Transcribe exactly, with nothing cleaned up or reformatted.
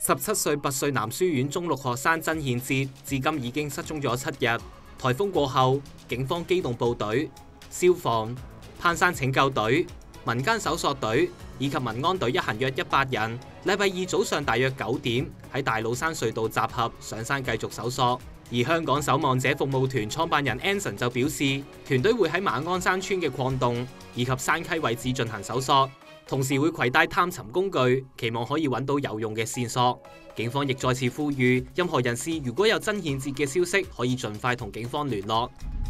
十七歲拔萃男書院中六學生曾憲哲至今已經失蹤咗七日。颱風過後，警方機動部隊、消防、攀山拯救隊、民間搜索隊以及民安隊一行約一百人，禮拜二早上大約九點喺大老山隧道集合上山繼續搜索。而香港守望者服務團創辦人 Anson 就表示，團隊會喺馬鞍山村嘅礦洞以及山溪位置進行搜索。同時會攜帶探尋工具，期望可以揾到有用嘅線索。警方亦再次呼籲，任何人士如果有曾憲哲嘅消息，可以盡快同警方聯絡。